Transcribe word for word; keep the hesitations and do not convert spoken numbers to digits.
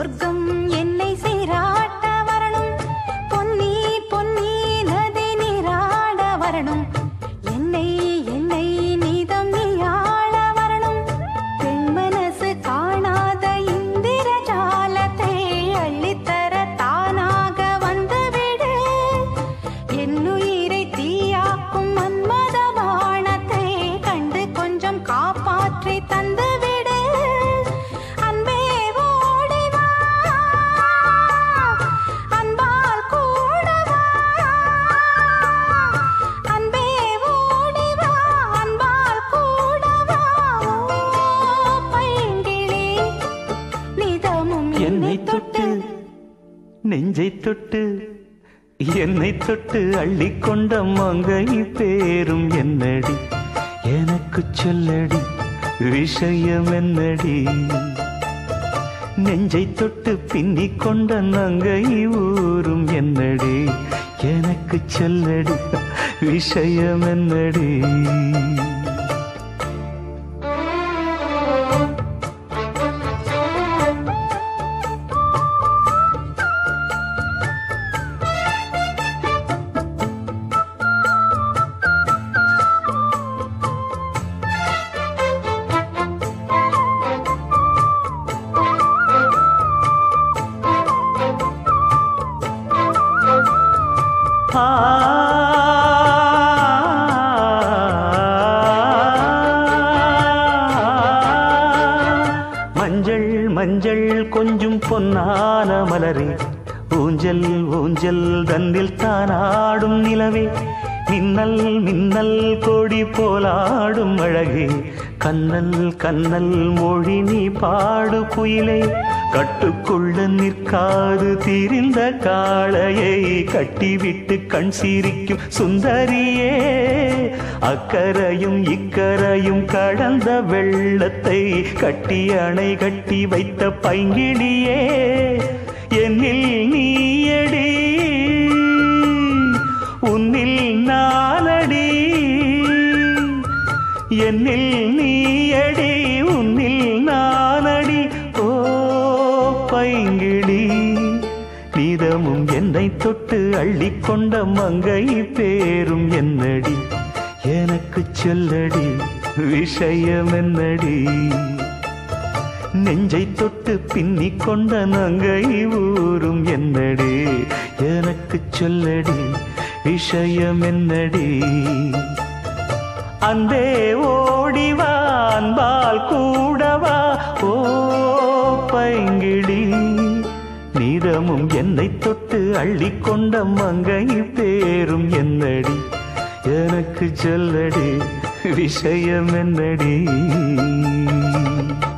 சொர்க்கம் என்னை சீராட்ட வரணும், பொன்னி பொன்னி நதி நீராட வரணும், என்னை என்னை நீதம் நீயாள வரணும். பெண் மனசு காணாத இந்திர ஜாலத்தை அள்ளித்தர தானாக வந்துவிடு. என்னுயிரை தீயாக்கும் மன்மத பாணத்தை கண்டு கொஞ்சம் காப்பாற்றி தந்துவிடு. அன்பே ஓடிவா, அன்பால் கூடவா, அன்பே ஓடிவா, அன்பால் கூடவா. ஓ பைங்கிளி, நிதமும் என்னை தொட்டு நெஞ்சை தொட்டு என்னை தொட்டு அள்ளிக்கொண்ட மங்கை பேரும் என்னடி, எனக்கு சொல்லடி விஷயம் என்னடி. நெஞ்சை தொட்டு பின்னிக் கொண்ட நங்கை ஊரும் என்னடி, எனக்கு சொல்லடி விஷயம் என்னடி. மஞ்சள் மஞ்சள் கொஞ்சம் பொன்னான மலரே, ஊஞ்சல் ஊஞ்சல் தன்னில் தானாடும் நிலவே, மின்னல் மின்னல் கொடி போலாடும் அழகே, கண்ணல் கண்ணல் மொழி நீ பாடு குயிலே. கட்டுக்குள்ள நிற்காது தீரிந்த காளையை கட்டிவிட்டு கண் சிரிக்கும் சுந்தரியே, அக்கரையும் இக்கரையும் கடந்த வெள்ளத்தை கட்டி அணை கட்டி வைத்த பைங்கிளியே. என்னில் நீயடி, உன்னில் நானடி, என்னில் நீயடி, உன்னில் நானடி. ஓ பைங்கிளி, நீதமும் என்னை தொட்டு அள்ளிக்கொண்ட மங்கை பேரும் என்னடி, எனக்கு சொல்லடி விஷயம் என்னடி. நெஞ்சை தொட்டு பின்னிக் கொண்ட நங்கை ஊரும் என்னடி, எனக்கு சொல்லடி விஷயம் என்னடி. அன்பே ஓடிவா, அன்பால் கூடவா. ஓ பைங்கிளி, நீதமும் என்னை தொட்டு அள்ளிக்கொண்ட மங்கை பேரும் என்னடி, எனக்கு சொல்லடி விஷயம் என்னடி.